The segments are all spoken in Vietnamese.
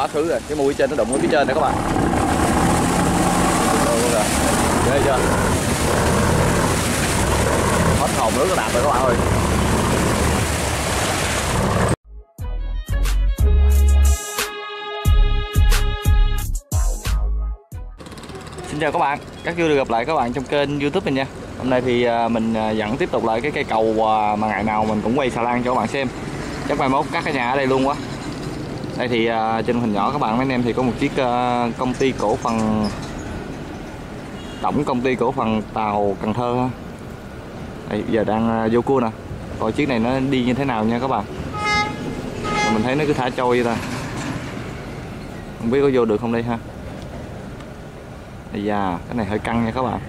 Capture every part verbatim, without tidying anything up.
Quá khứ rồi, cái mui trên nó đụng ở phía trên này các bạn. Rồi, ghê chưa? Hết hồn nước nó đạp rồi các bạn ơi. Xin chào các bạn, rất vui được gặp lại các bạn trong kênh YouTube mình nha. Hôm nay thì mình vẫn tiếp tục lại cái cây cầu mà ngày nào mình cũng quay xà lan cho các bạn xem. Chắc mai mốt cắt cái nhà ở đây luôn quá. Đây thì trên hình nhỏ các bạn mấy anh em thì có một chiếc công ty cổ phần tổng công ty cổ phần tàu Cần Thơ ha. Đây, giờ đang vô cua nè. Coi chiếc này nó đi như thế nào nha các bạn. Mình thấy nó cứ thả trôi vậy ta. Không biết có vô được không đây ha. Ây da, cái này hơi căng nha các bạn.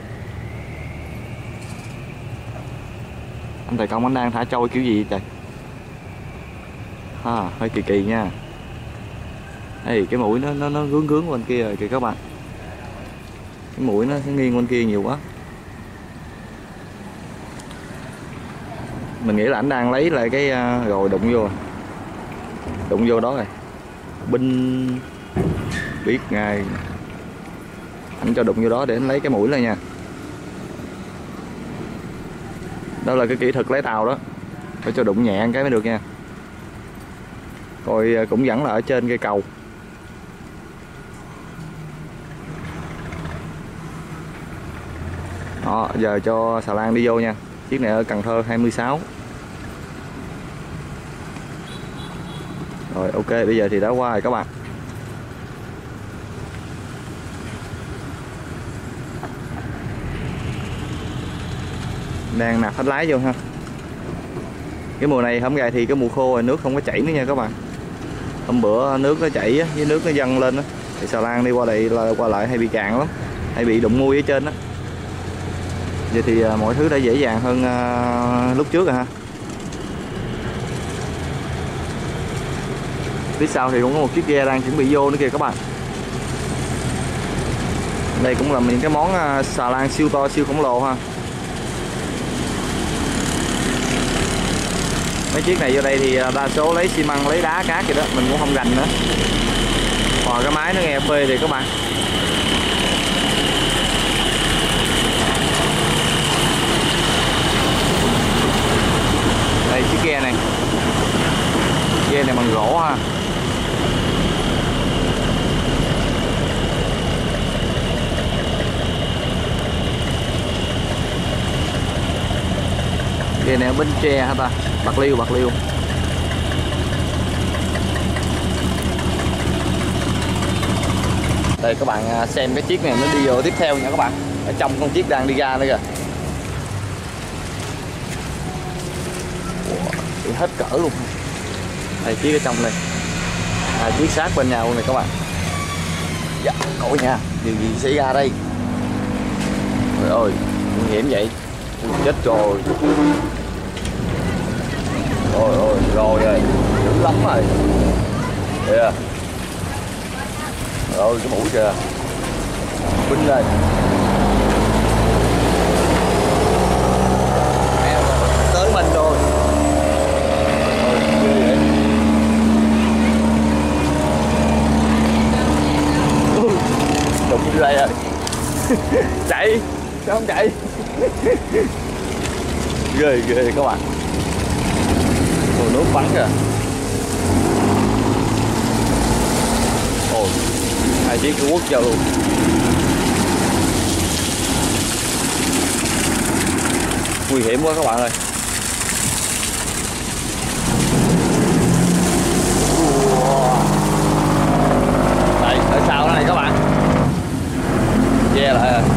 Anh Tài Công anh đang thả trôi kiểu gì trời. À, hơi kỳ kỳ nha. Đây, cái mũi nó nó nó gướng gướng bên kia rồi kìa các bạn. Cái mũi nó nghiêng bên kia nhiều quá. Mình nghĩ là anh đang lấy lại cái rồi đụng vô. Đụng vô đó rồi. Binh biết ngay. Anh cho đụng vô đó để anh lấy cái mũi lên nha. Đó là cái kỹ thuật lấy tàu đó. Phải cho đụng nhẹ cái mới được nha. Rồi cũng vẫn là ở trên cây cầu. Đó, giờ cho xà lan đi vô nha. Chiếc này ở Cần Thơ hai mươi sáu. Rồi ok, bây giờ thì đã qua rồi các bạn. Đang nạp hết lái vô ha. Cái mùa này hôm nay thì cái mùa khô rồi nước không có chảy nữa nha các bạn. Hôm bữa nước nó chảy với nước nó dâng lên đó, thì xà lan đi qua đây là qua lại hay bị cạn lắm, hay bị đụng mui ở trên đó. Vậy thì mọi thứ đã dễ dàng hơn uh, lúc trước rồi ha. Phía sau thì cũng có một chiếc ghe đang chuẩn bị vô nữa kìa các bạn. Đây cũng là những cái món uh, xà lan siêu to siêu khổng lồ ha. Mấy chiếc này vô đây thì đa số lấy xi măng, lấy đá cát gì đó, mình cũng không gành nữa. Còn cái máy nó nghe phê thì các bạn. Đây chiếc ghe này. Ghe này bằng gỗ ha. Ghe này ở Bến Tre hả ta? Bạc Liêu, Bạc Liêu. Đây các bạn xem cái chiếc này nó đi vô tiếp theo nha các bạn. Ở trong con chiếc đang đi ra nữa kìa. Ủa, hết cỡ luôn. Đây chiếc ở trong này. À, chiếc sát bên nhau này các bạn. Dạ, coi nha, điều gì xảy ra đây? Trời ơi, nguy hiểm vậy. Chết rồi. Rồi rồi rồi rồi, dữ lắm rồi. Kìa. Rồi cái mũi kìa. Binh đây. Tới mình rồi. Rồi ghê vậy. Đụng như đây rồi. Chạy. Sao không chạy? Ghê ghê các bạn. Ồ, nước bắn kìa. Ồ, hai chiếc cứ quất vào luôn. Nguy hiểm quá các bạn ơi. Đây, ở sau đó này các bạn. Che lại rồi.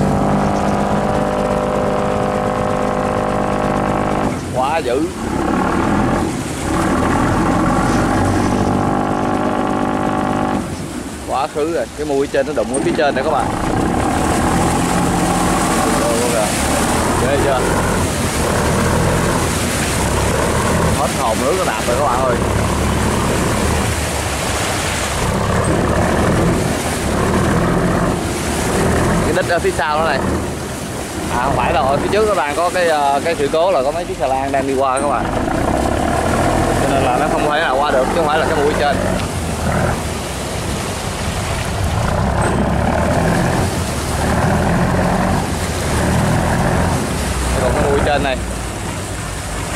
Quá dữ. Quá khứ rồi, cái mui trên nó đụng ở phía trên này các bạn. Rồi luôn kìa. Ghê chưa? Hết hồn nước nó đạp rồi các bạn ơi. Cái đít ở phía sau đó này. À không phải đâu, ở phía trước các bạn có cái cái sự cố là có mấy chiếc xà lan đang đi qua các bạn. Cho nên là nó không thể nào qua được chứ không phải là cái mũi trên.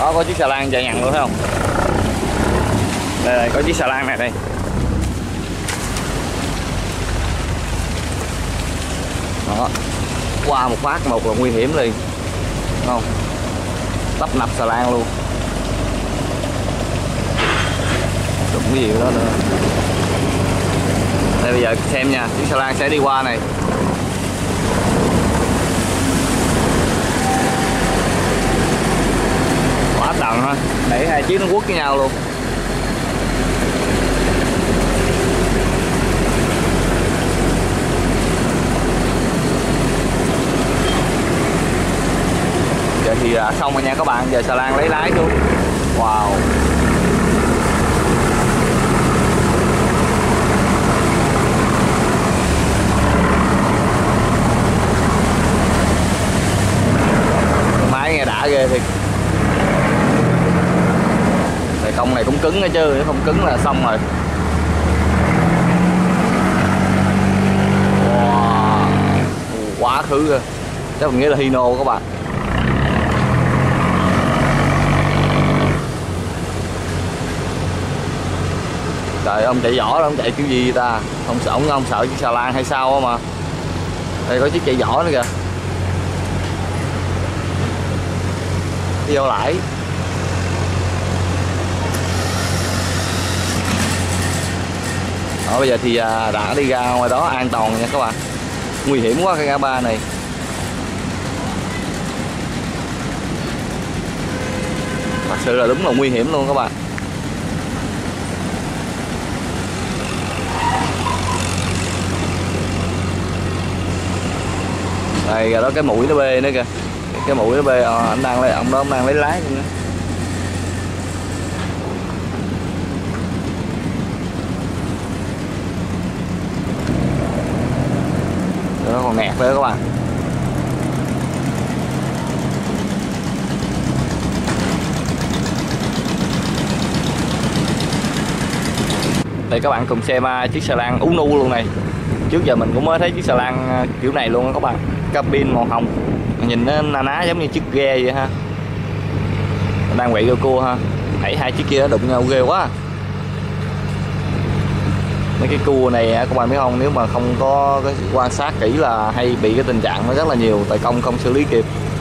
Đó, có chiếc xà lan chạy nhằn luôn thấy không? Đây, đây có chiếc xà lan này đây. Đó, qua một phát một là nguy hiểm liền, đúng không? Tấp nập xà lan luôn. Đụng cái gì đó nữa. Đây bây giờ xem nha, chiếc xà lan sẽ đi qua này. Quá tận ha, đẩy hai chiếc nó quất với nhau luôn. Giờ thì à, xong rồi nha các bạn, giờ xà lan lấy lái xuống. Wow. Máy nghe đã ghê thiệt. Tài công này cũng cứng đó chứ, nếu không cứng là xong rồi. Wow. Quá khứ rồi. Chắc mình nghĩ là Hino các bạn. Trời, ông chạy võ đó, ông chạy kiểu gì ta? Không sợ, ông không sợ chiếc xà lan hay sao mà. Đây có chiếc chạy võ nữa kìa. Đi vô lại. Đó, bây giờ thì đã đi ra ngoài đó an toàn nha các bạn. Nguy hiểm quá cái ngã ba này. Thật sự là đúng là nguy hiểm luôn các bạn. Đây rồi đó, cái mũi nó bê nữa kìa. Cái mũi nó bê, à, anh đang lấy, ông đó ông đang lấy lái nữa. Nó còn nẹt nữa các bạn. Đây các bạn cùng xem uh, chiếc xà lan ú nu luôn này. Trước giờ mình cũng mới thấy chiếc xà lan uh, kiểu này luôn đó các bạn. Cabin màu hồng, nhìn nó na ná giống như chiếc ghe vậy ha. Đang quậy vô cua ha. Hãy hai chiếc kia nó đụng nhau ghê quá. Mấy cái cua này các bạn biết không, nếu mà không có cái quan sát kỹ là hay bị cái tình trạng nó rất là nhiều, tài công không xử lý kịp.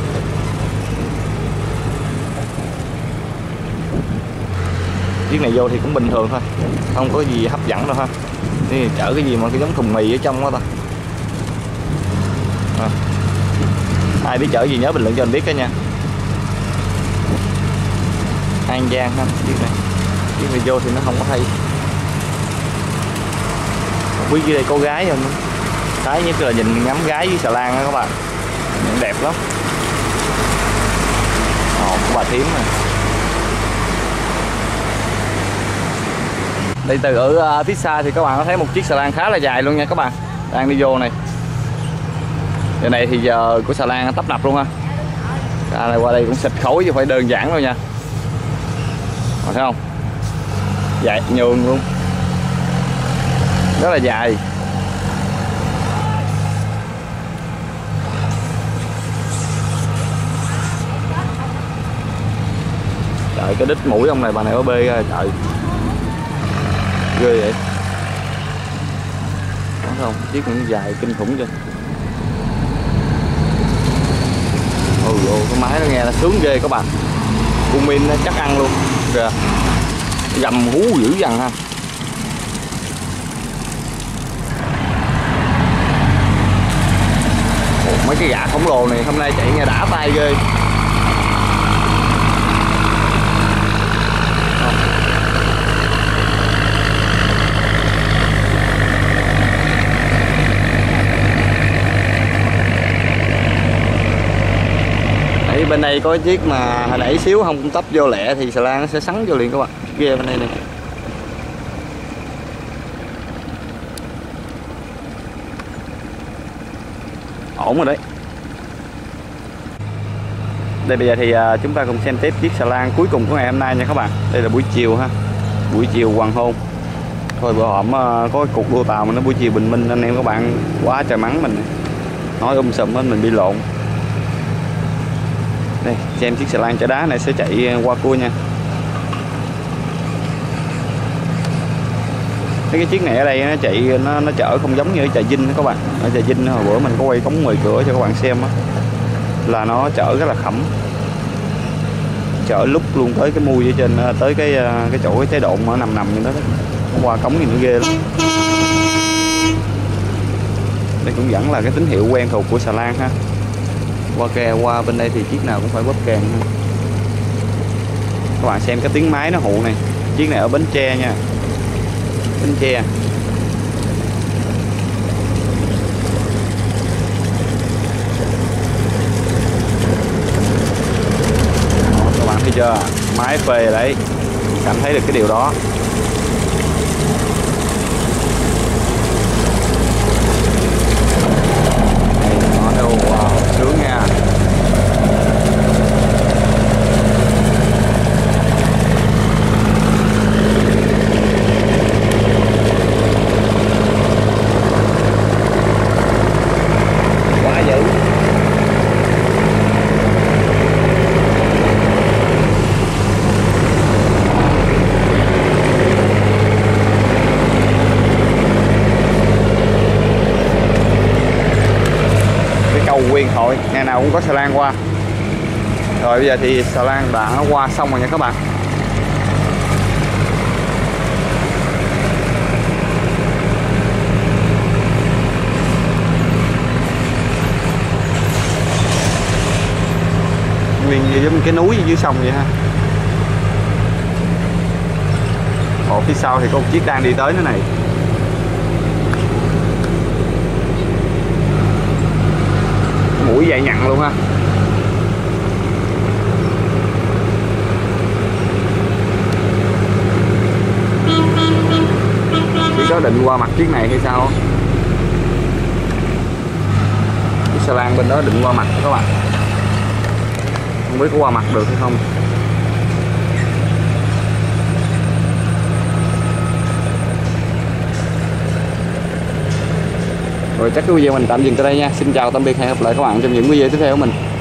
Chiếc này vô thì cũng bình thường thôi, không có gì hấp dẫn đâu ha. Đi chở cái gì mà cái giống thùng mì ở trong đó ta. À. Ai biết chở gì nhớ bình luận cho anh biết cái nha. An Giang ha, chiếc này. Chiếc này vô thì nó không có hay. Quý dưới đây có gái không? Thái nhất là nhìn ngắm gái với xà lan đó các bạn. Nhìn đẹp lắm. Ồ, có bà thím này. Đây từ ở uh, phía xa thì các bạn có thấy một chiếc xà lan khá là dài luôn nha các bạn. Đang đi vô này. Giờ này thì giờ của xà lan tấp nập luôn ha. Xà này qua đây cũng xịt khối chứ phải đơn giản đâu nha. Rồi, thấy không? Dài nhường luôn. Rất là dài. Trời, cái đít mũi ông này bà này có bê ra trời. Ghê vậy. Đúng không? Chiếc cũng dài kinh khủng chưa. Ôi ôi, cái máy nó nghe là sướng ghê các bạn. Cung min nó chắc ăn luôn. Kìa. Gầm hú dữ dằn ha. Ồ, mấy cái gã khổng lồ này hôm nay chạy nghe đã tay ghê. Bên đây có chiếc mà hồi nãy xíu không tấp vô lẹ thì xà lan nó sẽ sắn vô liền các bạn. Ghê bên đây này. Ổn rồi đấy. Đây bây giờ thì uh, chúng ta cùng xem tiếp chiếc xà lan cuối cùng của ngày hôm nay nha các bạn. Đây là buổi chiều ha. Buổi chiều hoàng hôn. Thôi bữa hổm uh, có cái cục đua tàu mà nó buổi chiều bình minh, anh em các bạn quá trời mắng mình. Nói um sùm hết mình bị lộn. Đây xem chiếc xà lan chở đá này sẽ chạy qua cua nha. Cái chiếc này ở đây nó chạy nó nó chở không giống như ở Trà Vinh đó các bạn. Ở Trà Vinh hồi bữa mình có quay cống mười cửa cho các bạn xem á, là nó chở rất là khẩm, chở lúc luôn tới cái mui ở trên, tới cái cái chỗ cái chế độ mà nằm nằm như đó, đó. Qua cống thì nó ghê lắm. Đây cũng vẫn là cái tín hiệu quen thuộc của xà lan ha. Qua kè qua bên đây thì chiếc nào cũng phải bóp kèn ha. Các bạn xem cái tiếng máy nó hụ này. Chiếc này ở Bến Tre nha, Bến Tre. Các bạn thấy chưa, máy phê rồi đấy, cảm thấy được cái điều đó. Wow, sướng nha. Quá dữ. Quyền Hội ngày nào cũng có xà lan qua. Rồi bây giờ thì xà lan đã qua xong rồi nha các bạn. Nguyên giống cái núi dưới sông vậy ha. Ở phía sau thì có một chiếc đang đi tới nữa này. Mũi dài nhặn luôn ha. Chỉ có định qua mặt chiếc này hay sao? Chiếc xà lan bên đó định qua mặt các bạn. Không biết có qua mặt được hay không. Rồi chắc cái video mình tạm dừng tới đây nha. Xin chào tạm biệt, hẹn gặp lại các bạn trong những video tiếp theo của mình.